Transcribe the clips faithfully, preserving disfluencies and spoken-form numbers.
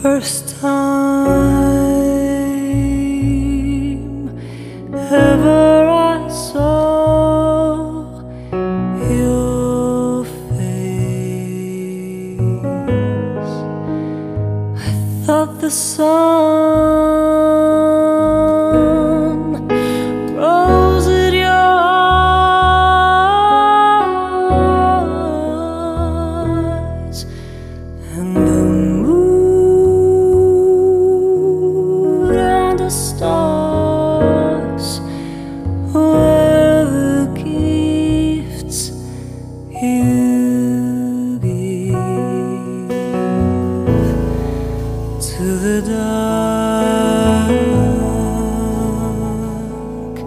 first time ever I saw your face, I thought the sun rose at your eyes, and the stars were the gifts you gave to the dark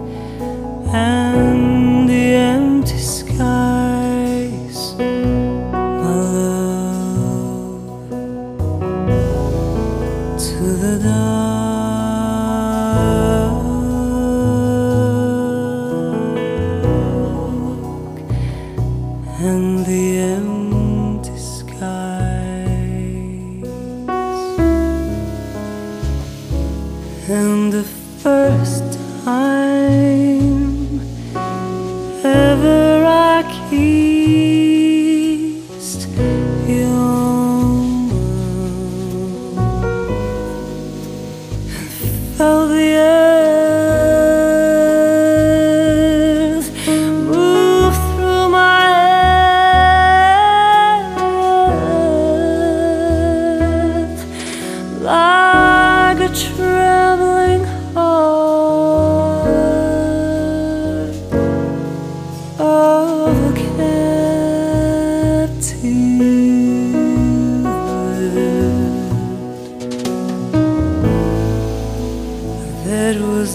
and the empty skies, my love, to the dark and the empty skies. And the first time ever I kissed your mouth and felt the earth move through my like a trembling heart of a captive bird that was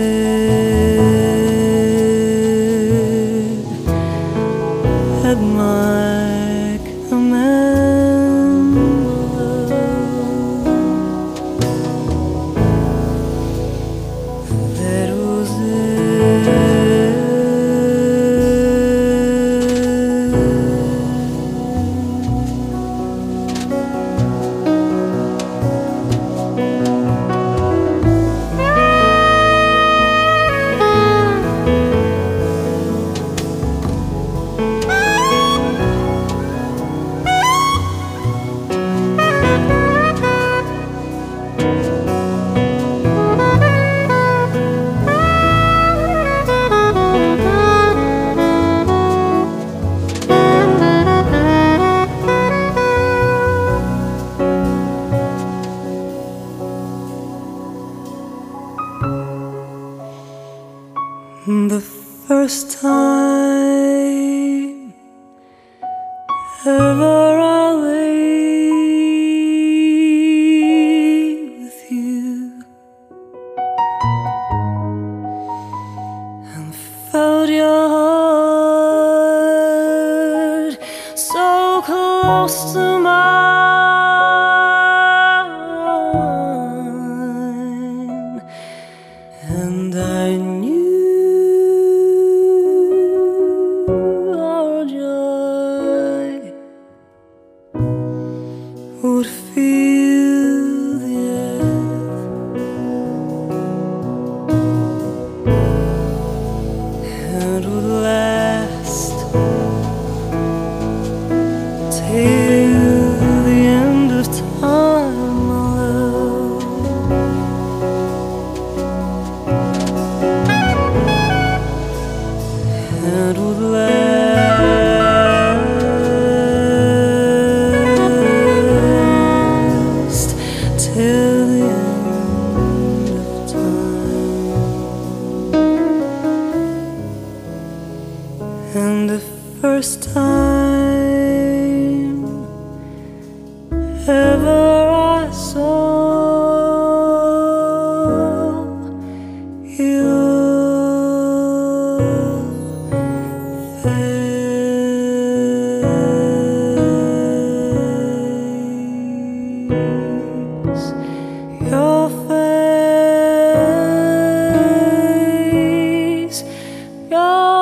dead at my command. That was the first time ever I lay with you and felt your heart so close to mine, and I knew would fill the earth, and would last till the end of time, my love. And would last till the end of time. And the first time ever I saw your face, your face, your